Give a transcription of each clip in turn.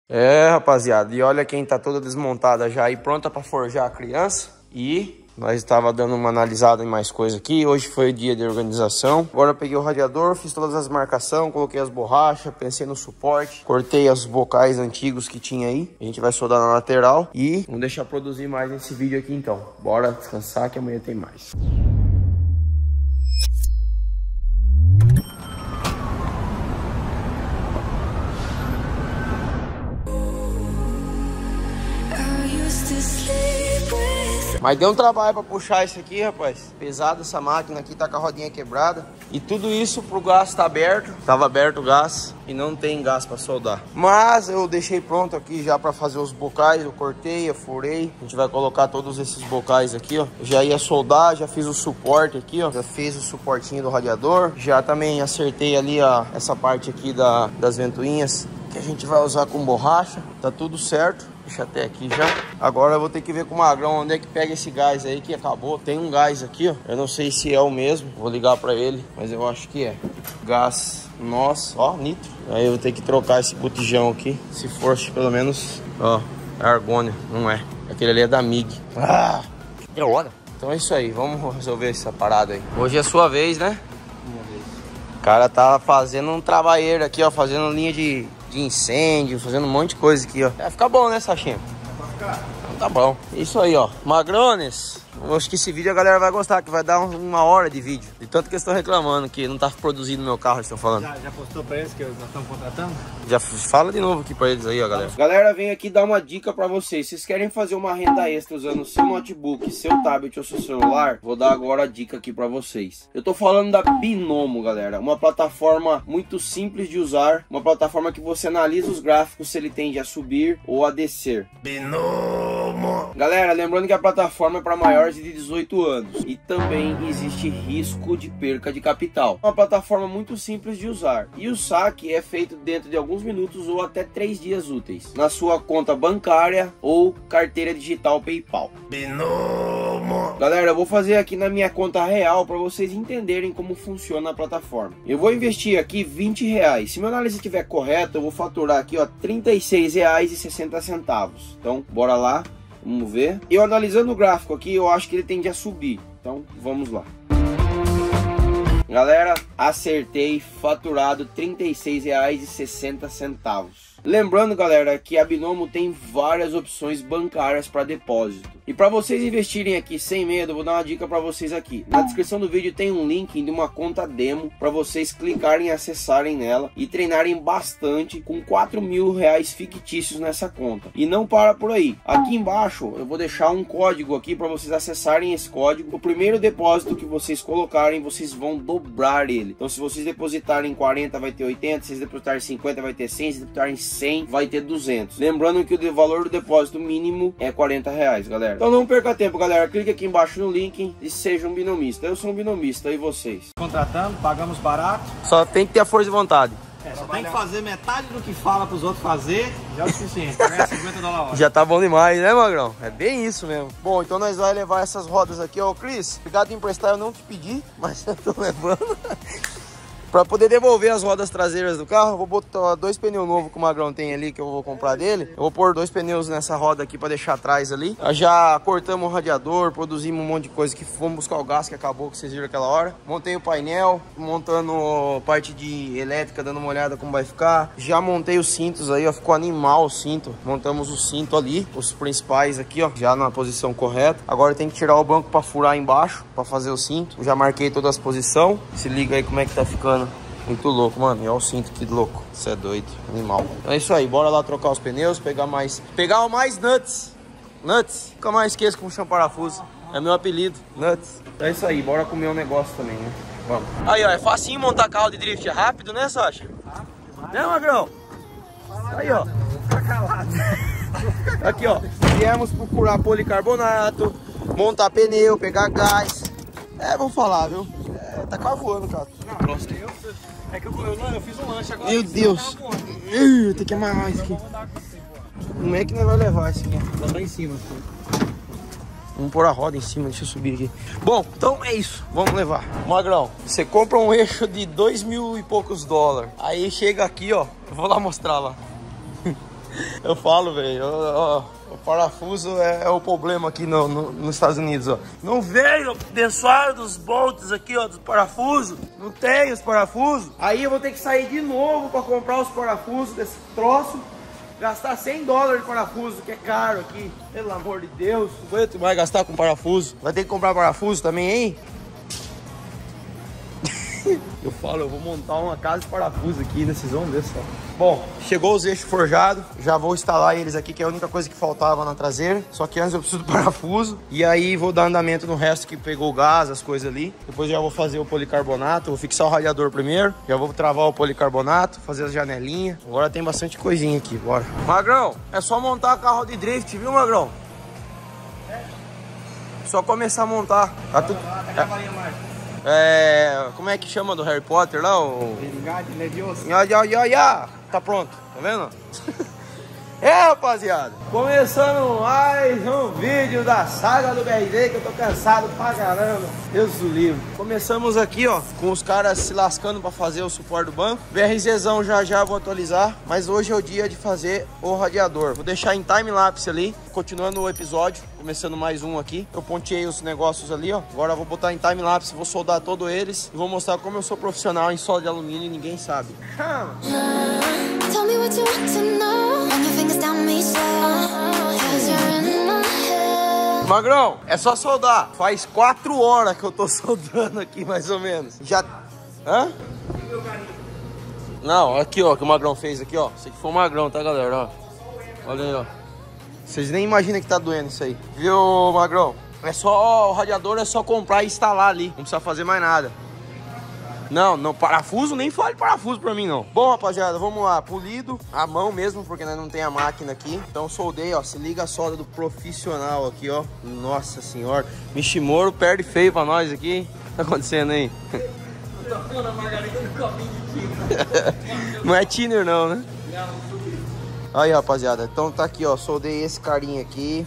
É, rapaziada, e olha quem tá toda desmontada já aí, pronta pra forjar a criança. E nós estava dando uma analisada em mais coisa aqui. Hoje foi o dia de organização. Agora eu peguei o radiador, fiz todas as marcações, coloquei as borrachas, pensei no suporte, cortei os bocais antigos que tinha aí. A gente vai soldar na lateral e vamos deixar produzir mais nesse vídeo aqui então. Bora descansar que amanhã tem mais. Mas deu um trabalho pra puxar isso aqui, rapaz. Pesado essa máquina aqui, tá com a rodinha quebrada. E tudo isso pro gás tá aberto. Tava aberto o gás e não tem gás pra soldar. Mas eu deixei pronto aqui já pra fazer os bocais. Eu cortei, eu furei. A gente vai colocar todos esses bocais aqui, ó. Já ia soldar, já fiz o suporte aqui, ó. Já fiz o suportinho do radiador. Já também acertei ali essa parte aqui das ventoinhas que a gente vai usar com borracha. Tá tudo certo. Deixa até aqui já. Agora eu vou ter que ver com o Magrão onde é que pega esse gás aí que acabou. Tem um gás aqui, ó. Eu não sei se é o mesmo. Vou ligar pra ele, mas eu acho que é. Gás, nossa, ó, nitro. Aí eu vou ter que trocar esse botijão aqui. Se for, pelo menos, ó, é argônio. Não é. Aquele ali é da MIG. Ah, que hora. Então é isso aí. Vamos resolver essa parada aí. Hoje é a sua vez, né? Minha vez. O cara tá fazendo um trabalheiro aqui, ó. Fazendo linha de incêndio, fazendo um monte de coisa aqui, ó. Vai ficar bom, né, Sachinha? Vai ficar. Então tá bom. Isso aí, ó. Magrones. Eu acho que esse vídeo a galera vai gostar, que vai dar uma hora de vídeo. De tanto que eles estão reclamando que não tá produzindo meu carro, eles estão falando. Já postou pra eles que nós estamos contratando? Já fala de novo aqui pra eles aí, ó, galera. Galera, vem aqui dar uma dica pra vocês. Se vocês querem fazer uma renda extra usando seu notebook, seu tablet ou seu celular, vou dar agora a dica aqui pra vocês. Eu tô falando da Binomo, galera. Uma plataforma muito simples de usar. Uma plataforma que você analisa os gráficos se ele tende a subir ou a descer. Binomo! Galera, lembrando que a plataforma é para maiores de 18 anos. E também existe risco de perca de capital. Uma plataforma muito simples de usar. E o saque é feito dentro de alguns minutos ou até 3 dias úteis. Na sua conta bancária ou carteira digital PayPal. Binomo! Galera, eu vou fazer aqui na minha conta real para vocês entenderem como funciona a plataforma. Eu vou investir aqui R$20. Se minha análise estiver correta, eu vou faturar aqui, ó, R$36,60. Então, bora lá. Vamos ver. Eu analisando o gráfico aqui, eu acho que ele tende a subir. Então, vamos lá. Galera, acertei, faturado R$36,60. Lembrando, galera, que a Binomo tem várias opções bancárias para depósito. E para vocês investirem aqui sem medo, eu vou dar uma dica para vocês aqui. Na descrição do vídeo tem um link de uma conta demo para vocês clicarem e acessarem nela e treinarem bastante com R$4.000 fictícios nessa conta. E não para por aí. Aqui embaixo eu vou deixar um código aqui para vocês acessarem esse código. O primeiro depósito que vocês colocarem, vocês vão dobrar ele. Então se vocês depositarem 40 vai ter 80, se vocês depositarem 50 vai ter 100, se depositarem 100 vai ter 200. Lembrando que o valor do depósito mínimo é R$40, galera. Então não perca tempo, galera. Clique aqui embaixo no link e seja um binomista. Eu sou um binomista, e vocês? Contratando, pagamos barato. Só tem que ter a força de vontade. Só tem que fazer metade do que fala para os outros fazer, já é o suficiente. Ganhar $50 a hora. Já tá bom demais, né, Magrão? É bem isso mesmo. Bom, então nós vamos levar essas rodas aqui, ó. Cris, obrigado em emprestar, eu não te pedi, mas eu tô levando. Para poder devolver as rodas traseiras do carro, eu vou botar 2 pneus novos que o Magrão tem ali, que eu vou comprar dele. Eu vou pôr 2 pneus nessa roda aqui para deixar atrás ali. Já cortamos o radiador, produzimos um monte de coisa que fomos buscar o gás que acabou, que vocês viram aquela hora. Montei o painel, montando parte de elétrica, dando uma olhada como vai ficar. Já montei os cintos aí, ó, ficou animal o cinto. Montamos o cinto ali, os principais aqui, ó, já na posição correta. Agora tem que tirar o banco para furar embaixo, para fazer o cinto. Já marquei todas as posições. Se liga aí como é que tá ficando. Muito louco, mano. E olha o cinto que louco. Isso é doido, animal. Então é isso aí, bora lá trocar os pneus, pegar mais nuts. Nuts, nunca mais esqueço como chama parafuso. É meu apelido, Nuts. Então é isso aí, bora comer um negócio também, né? Vamos. Aí, ó, é facinho montar carro de drift, é rápido, né, Sacha? Né, Magrão? Aí, ó. Aqui, ó. Viemos procurar policarbonato, montar pneu, pegar gás. É, vou falar, viu? É, tá quase voando, cara. Eu fiz um lanche agora. Meu Deus. Tem que amarrar isso aqui. Como é que nós vamos levar isso aqui? Vou lá em cima. Vamos pôr a roda em cima, deixa eu subir aqui. Bom, então é isso, vamos levar. Magrão, você compra um eixo de $2.000 e poucos. Aí chega aqui, ó, eu vou lá mostrar lá. Eu falo, velho, o parafuso é o problema aqui nos Estados Unidos, ó. Não veio o abençoado dos bolts aqui, ó, dos parafusos. Não tem os parafusos. Aí eu vou ter que sair de novo pra comprar os parafusos desse troço. Gastar $100 de parafuso, que é caro aqui. Pelo amor de Deus. Não aguento mais gastar com parafuso. Vai ter que comprar parafuso também, hein? Eu falo, eu vou montar uma casa de parafuso aqui, né? Vocês vão ver só. Bom, chegou os eixos forjados. Já vou instalar eles aqui, que é a única coisa que faltava na traseira. Só que antes eu preciso do parafuso. E aí vou dar andamento no resto que pegou o gás, as coisas ali. Depois já vou fazer o policarbonato. Vou fixar o radiador primeiro. Já vou travar o policarbonato, fazer as janelinhas. Agora tem bastante coisinha aqui, bora. Magrão, é só montar carro de drift, viu, Magrão? Só começar a montar. Tá tudo... como é que chama do Harry Potter lá? O... Tá pronto, tá vendo? Rapaziada, começando mais um vídeo da saga do BRZ, que eu tô cansado pra caramba. Deus do livro. Começamos aqui, ó, com os caras se lascando pra fazer o suporte do banco. BRZzão já vou atualizar, mas hoje é o dia de fazer o radiador. Vou deixar em time-lapse ali, continuando o episódio, começando mais um aqui. Eu ponteei os negócios ali, ó. Agora eu vou botar em time-lapse, vou soldar todos eles e vou mostrar como eu sou profissional em solda de alumínio e ninguém sabe. Tell me what you want to know. Run your fingers down me slow. 'Cause you're in my head. Magrão, é só soldar. Faz 4 horas que eu tô soldando aqui, mais ou menos. Já... Hã? Não, aqui, ó, que o Magrão fez aqui, ó. Esse aqui foi o Magrão, tá, galera? Ó. Olha aí, ó. Vocês nem imaginam que tá doendo isso aí. Viu, Magrão? É só... O radiador é só comprar e instalar ali. Não precisa fazer mais nada. Não, parafuso, nem fale parafuso pra mim, não. Bom, rapaziada, vamos lá. Polido, a mão mesmo, porque nós não tem a máquina aqui. Então soldei, ó, se liga a solda do profissional aqui, ó. Nossa senhora. Mishimoro perde feio pra nós aqui, hein? O que tá acontecendo aí? Não é thinner não, né? Aí, rapaziada, então tá aqui, ó, soldei esse carinha aqui,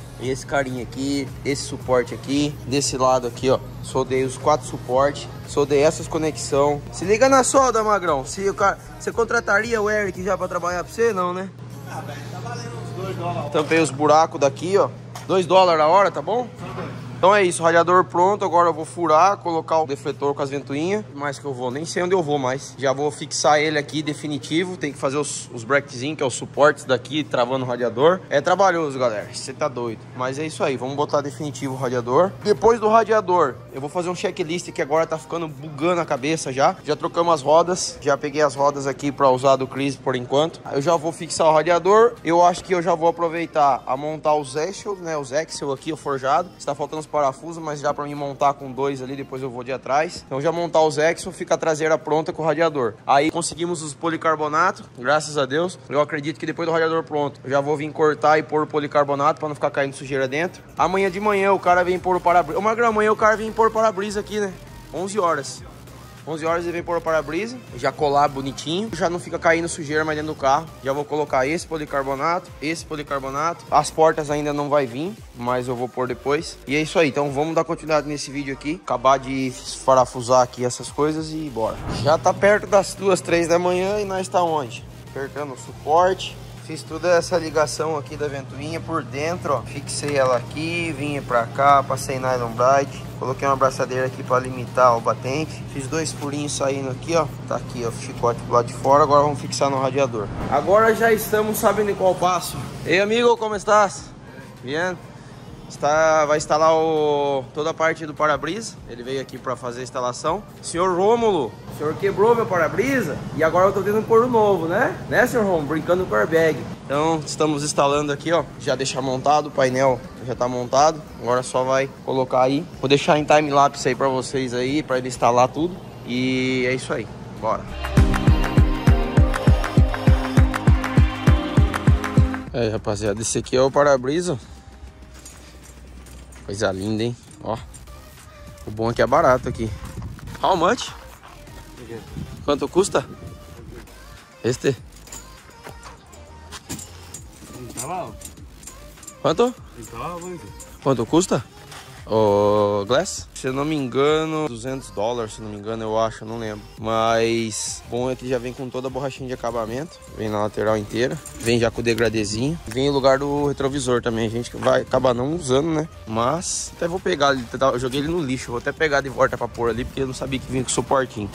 esse suporte aqui, desse lado aqui, ó, soldei os 4 suportes, soldei essas conexões. Se liga na solda, Magrão, se o cara, você contrataria o Eric já pra trabalhar pra você? Não, né? Ah, velho, tá valendo uns $2. Tampei os buracos daqui, ó, $2 a hora, tá bom? Então é isso, radiador pronto, agora eu vou furar, colocar o defletor com as ventoinhas. Mais que eu vou, nem sei onde eu vou mais. Já vou fixar ele aqui definitivo, tem que fazer os bracketzinhos, que é os suportes daqui, travando o radiador. É trabalhoso, galera, você tá doido. Mas é isso aí, vamos botar definitivo o radiador. Depois do radiador, eu vou fazer um checklist que agora tá ficando bugando a cabeça já. Já trocamos as rodas, já peguei as rodas aqui pra usar do Chris por enquanto. Eu já vou fixar o radiador, eu acho que eu já vou aproveitar a montar os Axel, né, os Axel aqui, o forjado. Está faltando os parafuso, mas já para mim montar com 2 ali, depois eu vou de atrás. Então já montar os Axel, fica a traseira pronta com o radiador. Aí conseguimos os policarbonato, graças a Deus. Eu acredito que depois do radiador pronto, eu já vou vir cortar e pôr o policarbonato para não ficar caindo sujeira dentro. Amanhã de manhã o cara vem pôr o para-brisa. Ô, Magrão, amanhã o cara vem pôr o para-brisa aqui, né? 11 horas. 11 horas ele vem pôr o para-brisa, já colar bonitinho, já não fica caindo sujeira mais dentro do carro. Já vou colocar esse policarbonato. As portas ainda não vai vir, mas eu vou pôr depois. E é isso aí, então vamos dar continuidade nesse vídeo aqui. Acabar de parafusar aqui essas coisas e bora. Já tá perto das 2, 3 da manhã e nós tá onde? Apertando o suporte. Fiz toda essa ligação aqui da ventoinha por dentro, ó. Fixei ela aqui, vinha pra cá, passei nylon bright. Coloquei uma abraçadeira aqui para limitar o batente. Fiz 2 furinhos saindo aqui, ó. Tá aqui, ó, chicote pro lado de fora. Agora vamos fixar no radiador. Agora já estamos sabendo em qual passo. Ei, amigo, como estás? Bien? Vai instalar toda a parte do para-brisa. Ele veio aqui para fazer a instalação. Senhor Rômulo, o senhor quebrou meu para-brisa e agora eu tô tendo um pôr novo, né? Né, senhor Rômulo? Brincando com o airbag. Então estamos instalando aqui, ó. Já deixar montado, o painel já tá montado. Agora só vai colocar aí. Vou deixar em time-lapse aí para vocês aí, para ele instalar tudo. E é isso aí, bora. É, rapaziada, esse aqui é o para-brisa. Coisa linda, hein? Ó. O bom é que é barato aqui. How much? Quanto custa? Este? Quanto? Quanto custa? Ô, Glass, se eu não me engano, $200, se não me engano, eu acho, não lembro. Mas bom é que já vem com toda a borrachinha de acabamento. Vem na lateral inteira. Vem já com o degradezinho. Vem em lugar do retrovisor também. A gente vai acabar não usando, né? Mas até vou pegar ali. Eu joguei ele no lixo. Vou até pegar de volta pra pôr ali, porque eu não sabia que vinha com suportinho.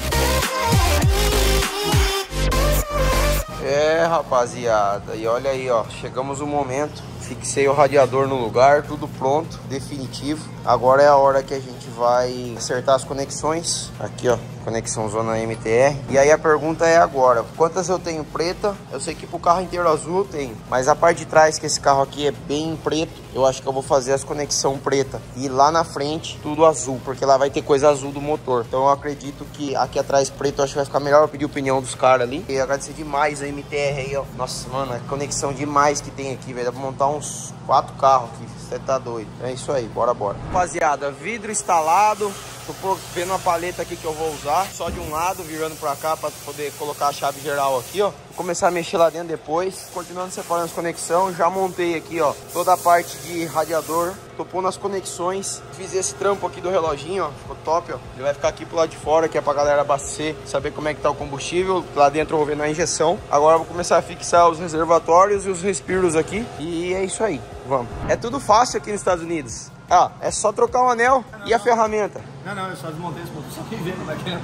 É, rapaziada. E olha aí, ó. Chegamos no momento. Fixei o radiador no lugar, tudo pronto, definitivo. Agora é a hora que a gente vai acertar as conexões. Aqui, ó, conexão zona MTR. E aí a pergunta é agora, quantas eu tenho preta? Eu sei que pro carro inteiro azul eu tenho, mas a parte de trás, que esse carro aqui é bem preto, eu acho que eu vou fazer as conexão preta. E lá na frente, tudo azul, porque lá vai ter coisa azul do motor. Então eu acredito que aqui atrás preto, eu acho que vai ficar melhor. Eu pedi a opinião dos caras ali. E agradecer demais a MTR aí, ó. Nossa, mano, a conexão demais que tem aqui, velho. Dá pra montar uns 4 carros aqui. Você tá doido. É isso aí, bora. Rapaziada, vidro instalado. Tô vendo a paleta aqui que eu vou usar, só de um lado, virando pra cá pra poder colocar a chave geral aqui, ó. Vou começar a mexer lá dentro depois. Continuando separando as conexões, já montei aqui, ó, toda a parte de radiador. Tô pondo as conexões. Fiz esse trampo aqui do reloginho, ó, ficou top, ó. Ele vai ficar aqui pro lado de fora, que é pra galera abastecer, saber como é que tá o combustível. Lá dentro eu vou ver na injeção. Agora eu vou começar a fixar os reservatórios e os respiros aqui. E é isso aí, vamos. É tudo fácil aqui nos Estados Unidos. Ah, é só trocar o anel e a ferramenta. Não, eu só desmontei esse motor, só que vendo como é que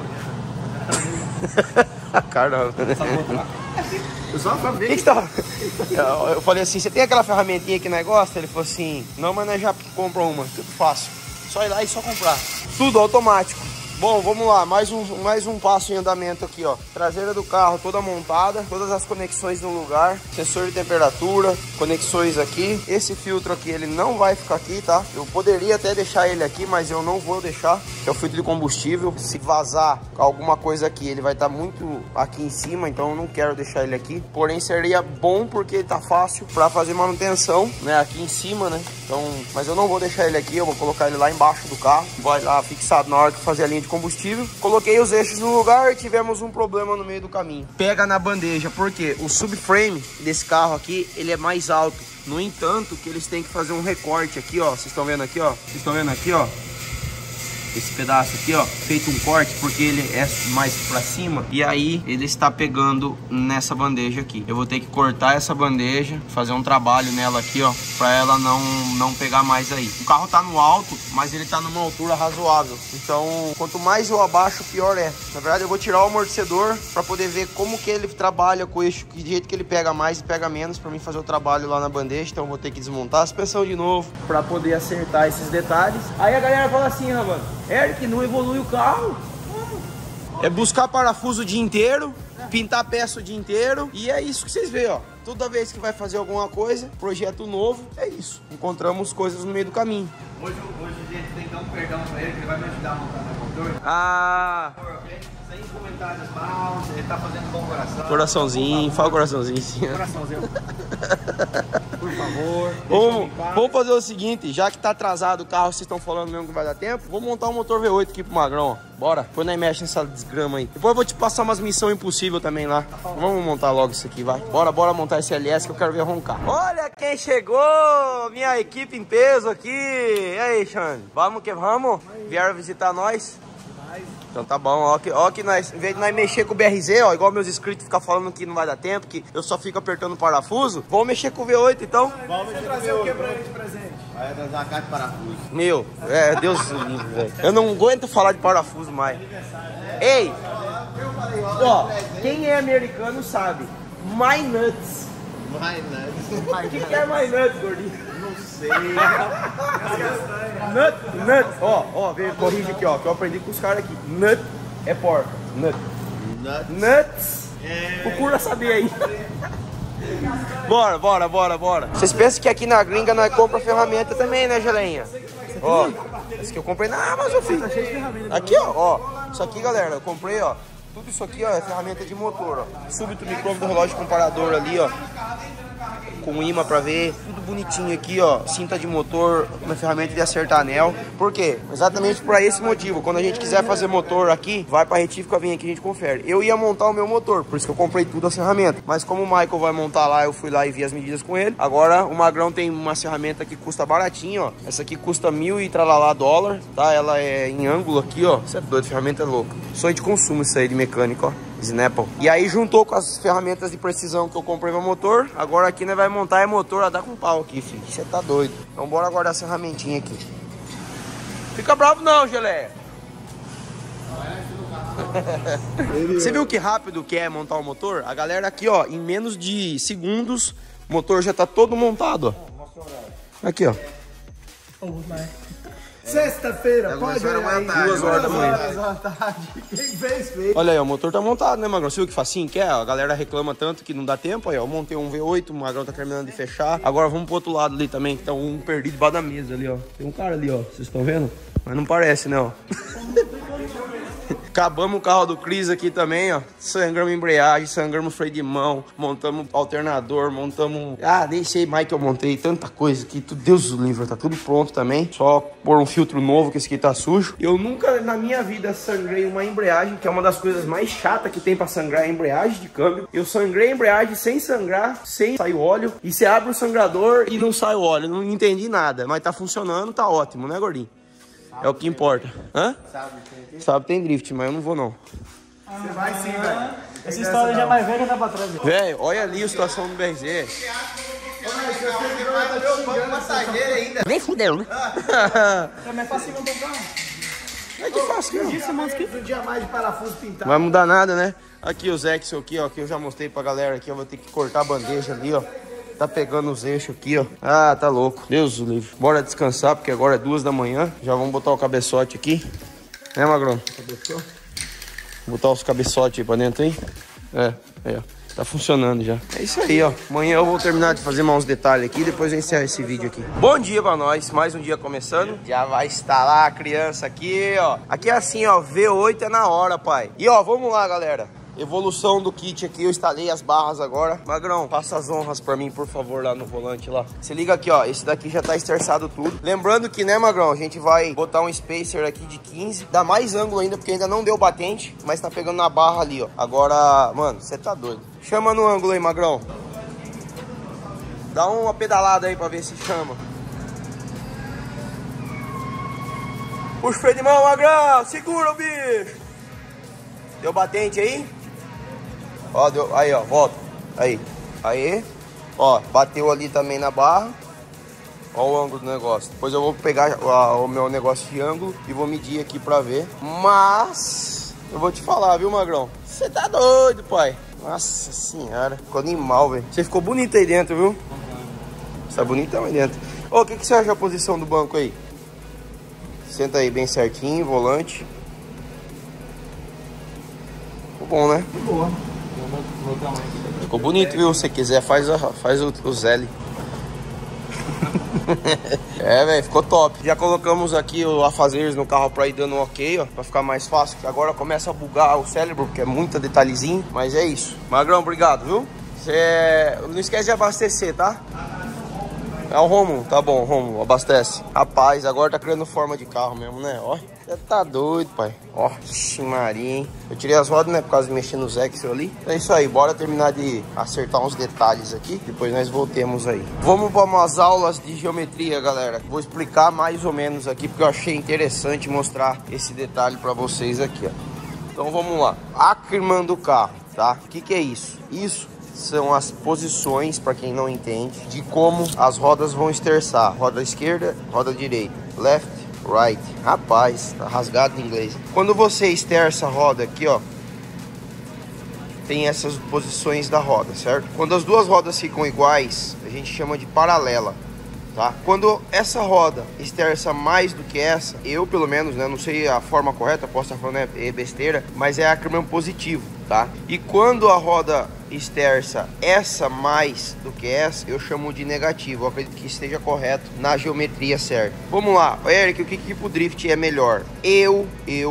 é. Caramba. Eu só ver. Que tá? Eu falei assim, você tem aquela ferramentinha que nós gosta? Ele falou assim, não, mas nós já comprou uma, tudo fácil. Só ir lá e só comprar. Tudo automático. Bom, vamos lá, mais um passo em andamento aqui, ó. Traseira do carro toda montada, todas as conexões no lugar, sensor de temperatura, conexões aqui. Esse filtro aqui, ele não vai ficar aqui, tá? Eu poderia até deixar ele aqui, mas eu não vou deixar, que é o filtro de combustível. Se vazar alguma coisa aqui, ele vai estar muito aqui em cima, então eu não quero deixar ele aqui. Porém, seria bom porque ele tá fácil pra fazer manutenção, né? Aqui em cima, né? Então, mas eu não vou deixar ele aqui, eu vou colocar ele lá embaixo do carro. Vai lá fixado na hora que fazer a linha de combustível. Coloquei os eixos no lugar e tivemos um problema no meio do caminho. Pega na bandeja, porque o subframe desse carro aqui, ele é mais alto. No entanto, que eles têm que fazer um recorte aqui, ó. Vocês estão vendo aqui, ó? Vocês estão vendo aqui, ó? Esse pedaço aqui, ó, feito um corte porque ele é mais pra cima. E aí ele está pegando nessa bandeja aqui. Eu vou ter que cortar essa bandeja, fazer um trabalho nela aqui, ó, pra ela não pegar mais aí. O carro tá no alto, mas ele tá numa altura razoável. Então, quanto mais eu abaixo, pior é. Na verdade, eu vou tirar o amortecedor pra poder ver como que ele trabalha com o eixo, que jeito que ele pega mais e pega menos, pra mim fazer o trabalho lá na bandeja. Então eu vou ter que desmontar a suspensão de novo pra poder acertar esses detalhes. Aí a galera fala assim, ah, mano, Eric, não evolui o carro. É buscar parafuso o dia inteiro, pintar peça o dia inteiro. E é isso que vocês veem, ó. Toda vez que vai fazer alguma coisa, projeto novo, é isso. Encontramos coisas no meio do caminho. Hoje a gente tem que dar um perdão pra ele, que ele vai me ajudar a montar o motor. Ah... Sem comentários maus, ele tá fazendo bom coração. Coraçãozinho, fala coraçãozinho. Coraçãozinho. Por favor. Vamos fazer o seguinte, já que tá atrasado o carro, vocês estão falando mesmo que vai dar tempo, vou montar um motor V8 aqui pro Magrão, ó. Bora, depois nós mexe nessa desgrama aí. Depois eu vou te passar umas missões impossíveis também lá. Vamos montar logo isso aqui, vai. Bora montar esse LS que eu quero ver roncar. Olha quem chegou, minha equipe em peso aqui. E aí, Xande? Vamos que vamos? Vieram visitar nós? Então tá bom, ó que nós, em vez de nós mexer com o BRZ, ó, igual meus inscritos ficam falando que não vai dar tempo, que eu só fico apertando o parafuso, vamos mexer com o V8 então. Vamos trazer o que pra ele de presente? Vai trazer uma caixa de parafuso. Meu, Deus do livre, velho. Eu não aguento falar de parafuso mais. Ei, ó, quem é americano sabe, My Nuts. My Nuts. O que é My Nuts, gordinho? Não sei. Nut, ó, corrige aqui, ó, que eu aprendi com os caras aqui. Nut é porca. Nuts. Procura saber aí. Bora. Vocês pensam que aqui na gringa nós compra ferramenta também, né, Geleinha? Ó, esse que eu comprei na Amazon, filho. Aqui, ó. Isso aqui, galera, eu comprei, ó. Tudo isso aqui, ó, é ferramenta de motor, ó. Súbito micrôfono do relógio comparador ali, ó. com imã pra ver, tudo bonitinho aqui, ó, cinta de motor, uma ferramenta de acertar anel. Por quê? Exatamente por esse motivo, quando a gente quiser fazer motor aqui, vai pra retífica, vem aqui, a gente confere. Eu ia montar o meu motor, por isso que eu comprei tudo as ferramentas, mas como o Michael vai montar lá, eu fui lá e vi as medidas com ele. Agora o Magrão tem uma ferramenta que custa baratinho, ó, essa aqui custa 1.000 e tralalá dólar, tá? Ela é em ângulo aqui, ó, você é doido, ferramenta é louca. Sonho de consumo isso aí de mecânico, ó. Snapple. E aí juntou com as ferramentas de precisão que eu comprei no motor. Agora aqui nós vai montar é motor a dar com pau aqui, filho. Você tá doido. Então bora guardar essa ferramentinha aqui. Fica bravo não, geleia. Você viu que rápido que é montar o motor? A galera aqui, ó, em menos de segundos, o motor já tá todo montado, ó. Aqui, ó. Sexta-feira, pode olhar aí. 2 horas da manhã. Quem fez? Olha aí, o motor tá montado, né, Magrão? Você viu que facinho que é? A galera reclama tanto que não dá tempo. Aí, ó, eu montei um V8, o Magrão tá terminando de fechar. Agora vamos pro outro lado ali também, que tá um perdido debaixo da mesa ali, ó. Tem um cara ali, ó. Vocês estão vendo? Mas não parece, né, ó. Acabamos o carro do Cris aqui também, ó. Sangramos embreagem, sangramos freio de mão, montamos alternador, montamos... Ah, deixei mais que eu montei, tanta coisa aqui. Deus do livro, tá tudo pronto também. Só pôr um filtro novo, que esse aqui tá sujo. Eu nunca na minha vida sangrei uma embreagem, que é uma das coisas mais chatas que tem pra sangrar, a embreagem de câmbio. Eu sangrei a embreagem sem sangrar, sem sair óleo. E você abre o sangrador e não sai o óleo. Não entendi nada, mas tá funcionando, tá ótimo, né, gordinho? É o que importa. Hã? Sabe, tem drift, mas eu não vou não. Você vai sim, velho. Essa história já mais velha que dá pra trás. Velho, olha ali a situação do BRZ. Nem fudeu, né? É mais fácil montar um carro. É que fácil, não. Isso, mano, que... Um dia mais de parafuso pintado. Não vai mudar nada, né? Aqui os Exo aqui, ó, que eu já mostrei pra galera aqui, eu vou ter que cortar a bandeja ali, ó. Tá pegando os eixos aqui, ó. Ah, tá louco. Deus do livre. Bora descansar, porque agora é 2 da manhã. Já vamos botar o cabeçote aqui. Né, Magrão? Botar os cabeçotes aí pra dentro, hein? É, aí, ó. Tá funcionando já. É isso aí, ó. Amanhã eu vou terminar de fazer mais uns detalhes aqui, depois eu encerro esse vídeo aqui. Bom dia pra nós, mais um dia começando. Já vai instalar a criança aqui, ó. Aqui é assim, ó, V8 é na hora, pai. E ó, vamos lá, galera. Evolução do kit aqui, eu instalei as barras agora. Magrão, passa as honras pra mim, por favor, lá no volante lá. Se liga aqui, ó, esse daqui já tá esterçado tudo. Lembrando que, né, Magrão, a gente vai botar um spacer aqui de 15. Dá mais ângulo ainda, porque ainda não deu batente, mas tá pegando na barra ali, ó. Agora, mano, você tá doido. Chama no ângulo aí, Magrão. Dá uma pedalada aí pra ver se chama. Puxa o freio de mão, Magrão, segura o bicho. Deu batente aí? Ó, deu, aí, ó, volta. Aí, aí. Ó, bateu ali também na barra. Ó o ângulo do negócio. Depois eu vou pegar o meu negócio de ângulo e vou medir aqui pra ver. Mas eu vou te falar, viu, Magrão? Você tá doido, pai. Nossa senhora, ficou animal, velho. Você ficou bonito aí dentro, viu? Você tá bonitão aí dentro. Ô, o que você acha da posição do banco aí? Senta aí bem certinho, volante. Ficou bom, né? Boa. Ficou bonito, viu? Se você quiser, faz o Zelle. É, velho, ficou top. Já colocamos aqui o afazeres no carro pra ir dando um ok, ó, pra ficar mais fácil. Que agora começa a bugar o cérebro, porque é muita detalhezinho. Mas é isso. Magrão, obrigado, viu? Você não esquece de abastecer, tá? É o Romulo, tá bom, Romulo, abastece. Rapaz, agora tá criando forma de carro mesmo, né? Ó, você tá doido, pai. Ó, Maria, hein? Eu tirei as rodas, né, por causa de mexer nos Exo ali. É isso aí, bora terminar de acertar uns detalhes aqui. Depois nós voltemos aí. Vamos para umas aulas de geometria, galera. Vou explicar mais ou menos aqui, porque eu achei interessante mostrar esse detalhe pra vocês aqui, ó. Então vamos lá. Ackerman do carro, tá? O que é isso? Isso são as posições, para quem não entende, de como as rodas vão esterçar. Roda esquerda, roda direita, left, right. Rapaz, tá rasgado em inglês. Quando você esterça a roda aqui, ó, tem essas posições da roda, certo? Quando as duas rodas ficam iguais, a gente chama de paralela, tá? Quando essa roda esterça mais do que essa, eu pelo menos, né, não sei a forma correta, posso estar falando besteira, mas é Ackerman positivo, tá? E quando a roda esterça essa mais do que essa, eu chamo de negativo. Eu acredito que esteja correto na geometria certa. Vamos lá, Eric, o que pro drift é melhor? Eu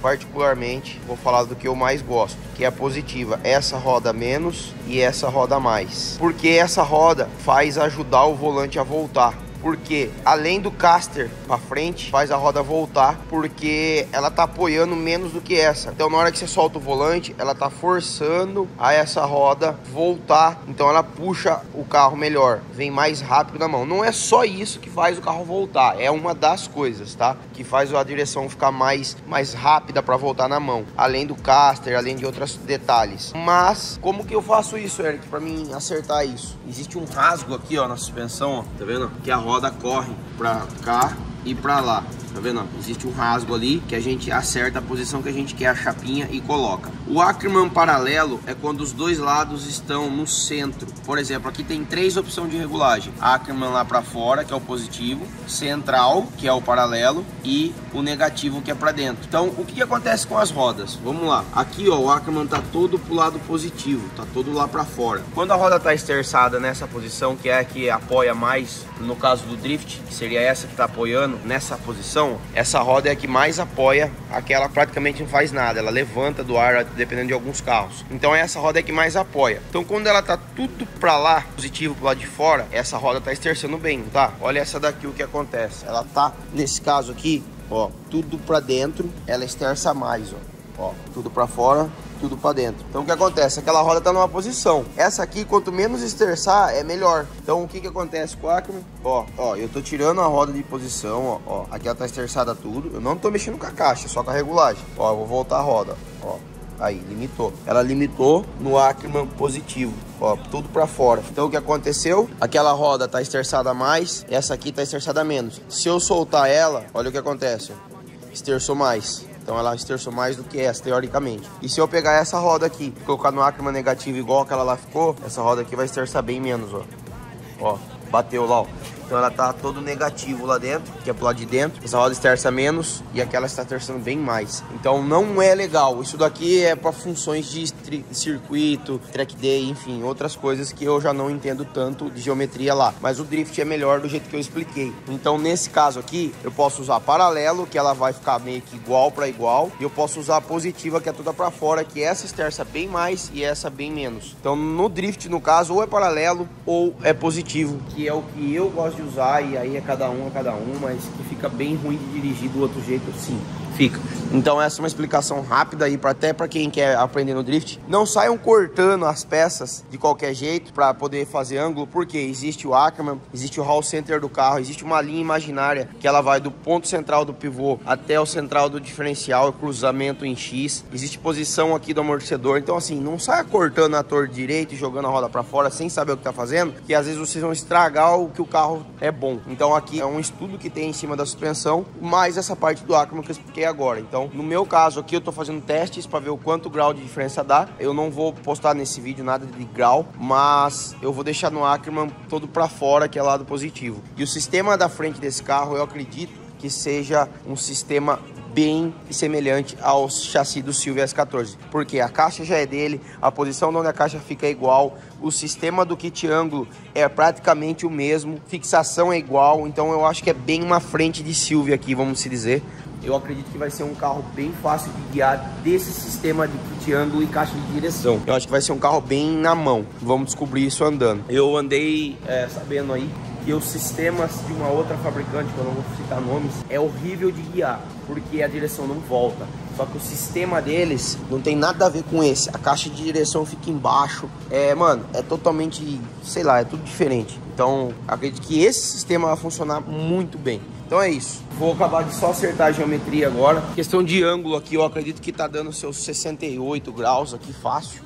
particularmente, vou falar do que eu mais gosto, que é a positiva. Essa roda menos e essa roda mais. Porque essa roda faz ajudar o volante a voltar. Porque além do caster para frente, faz a roda voltar, porque ela tá apoiando menos do que essa. Então na hora que você solta o volante, ela tá forçando a essa roda voltar. Então ela puxa o carro melhor, vem mais rápido na mão. Não é só isso que faz o carro voltar, é uma das coisas, tá? Que faz a direção ficar mais rápida para voltar na mão. Além do caster, além de outros detalhes. Mas como que eu faço isso, Eric, para mim acertar isso? Existe um rasgo aqui, ó, na suspensão, ó, tá vendo? Que a roda corre pra cá e pra lá, tá vendo? Existe um rasgo ali que a gente acerta a posição que a gente quer a chapinha e coloca. O Ackerman paralelo é quando os dois lados estão no centro. Por exemplo, aqui tem 3 opções de regulagem. Ackerman lá pra fora, que é o positivo, central, que é o paralelo, e o negativo, que é pra dentro. Então, o que acontece com as rodas? Vamos lá. Aqui, ó, o Ackerman tá todo pro lado positivo, tá todo lá pra fora. Quando a roda tá esterçada nessa posição, que é a que apoia mais, no caso do drift, que seria essa que tá apoiando nessa posição, essa roda é a que mais apoia, aquela praticamente não faz nada, ela levanta do ar, dependendo de alguns carros. Então essa roda é a que mais apoia. Então quando ela tá tudo pra lá, positivo pro lado de fora, essa roda tá esterçando bem, tá? Olha essa daqui, o que acontece. Ela tá, nesse caso aqui, ó, tudo pra dentro, ela esterça mais, ó, tudo pra fora, tudo pra dentro. Então o que acontece? Aquela roda tá numa posição. Essa aqui, quanto menos esterçar, é melhor. Então o que acontece com o Ackerman? Ó, eu tô tirando a roda de posição, ó. Aqui ela tá esterçada tudo. Eu não tô mexendo com a caixa, só com a regulagem. Ó, eu vou voltar a roda, ó. Aí, limitou. Ela limitou no Ackerman positivo, ó, tudo pra fora. Então o que aconteceu? Aquela roda tá esterçada mais, essa aqui tá esterçada menos. Se eu soltar ela, olha o que acontece. Esterçou mais. Então ela esterçou mais do que essa, teoricamente. E se eu pegar essa roda aqui, colocar no Ackerman negativo igual aquela lá ficou, essa roda aqui vai esterçar bem menos, ó. Ó, bateu lá, ó. Então ela tá todo negativo lá dentro, que é pro lado de dentro. Essa roda esterça menos e aquela está esterçando bem mais. Então não é legal. Isso daqui é para funções de circuito, track day, enfim, outras coisas que eu já não entendo tanto de geometria lá. Mas o drift é melhor do jeito que eu expliquei. Então nesse caso aqui, eu posso usar paralelo, que ela vai ficar meio que igual para igual. E eu posso usar a positiva, que é toda para fora, que essa esterça bem mais e essa bem menos. Então no drift, no caso, ou é paralelo ou é positivo, que é o que eu gosto de usar, e aí é cada um, mas que fica bem ruim de dirigir do outro jeito, sim, fica. Então essa é uma explicação rápida aí, até para quem quer aprender no drift. Não saiam cortando as peças de qualquer jeito para poder fazer ângulo, porque existe o Ackerman, existe o Hall Center do carro, existe uma linha imaginária que ela vai do ponto central do pivô até o central do diferencial, cruzamento em X, existe posição aqui do amortecedor. Então assim, não saia cortando a torre direita e jogando a roda para fora sem saber o que tá fazendo, que às vezes vocês vão estragar o que o carro é bom. Então aqui é um estudo que tem em cima da suspensão, mais essa parte do Ackerman que eu expliquei agora. Então no meu caso aqui eu tô fazendo testes para ver o quanto grau de diferença dá. Eu não vou postar nesse vídeo nada de grau, mas eu vou deixar no Ackerman todo para fora, que é lado positivo. E o sistema da frente desse carro, eu acredito que seja um sistema bem semelhante ao chassi do Silvia S14, porque a caixa já é dele, a posição de onde a caixa fica é igual, o sistema do kit ângulo é praticamente o mesmo, fixação é igual. Então eu acho que é bem uma frente de Silvia aqui, vamos se dizer. Eu acredito que vai ser um carro bem fácil de guiar desse sistema de kit ângulo e caixa de direção. Eu acho que vai ser um carro bem na mão. Vamos descobrir isso andando. Eu andei sabendo aí que os sistemas de uma outra fabricante, que eu não vou citar nomes, é horrível de guiar, porque a direção não volta. Só que o sistema deles não tem nada a ver com esse. A caixa de direção fica embaixo. Mano, é totalmente, sei lá, é tudo diferente. Então, acredito que esse sistema vai funcionar muito bem. Então é isso. Vou acabar de só acertar a geometria agora. Questão de ângulo aqui, eu acredito que tá dando seus 68 graus aqui fácil.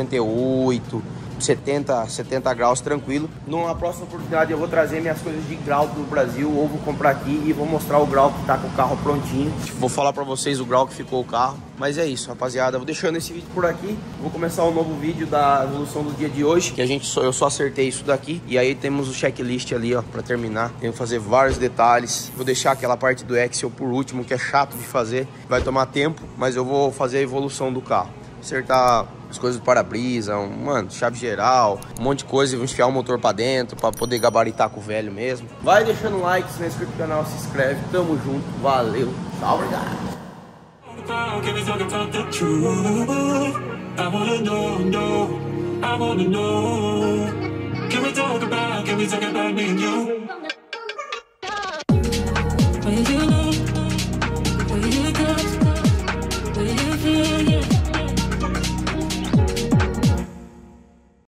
68, 70 graus tranquilo. Numa próxima oportunidade eu vou trazer minhas coisas de grau do Brasil, ou vou comprar aqui e vou mostrar o grau que tá com o carro prontinho. Vou falar pra vocês o grau que ficou o carro. Mas é isso, rapaziada. Vou deixando esse vídeo por aqui. Vou começar um novo vídeo da evolução do dia de hoje, que eu só acertei isso daqui. E aí temos o checklist ali, ó, pra terminar. Tenho que fazer vários detalhes. Vou deixar aquela parte do Excel por último, que é chato de fazer. Vai tomar tempo, mas eu vou fazer a evolução do carro. Acertar as coisas do para-brisa, mano, chave geral, um monte de coisa, vou enfiar o motor pra dentro pra poder gabaritar com o velho mesmo. Vai deixando um like, se não é inscrito no canal, se inscreve. Tamo junto, valeu, tchau, obrigado. about, can we talk about the truth? I wanna know, I wanna know. Can we talk about me and you?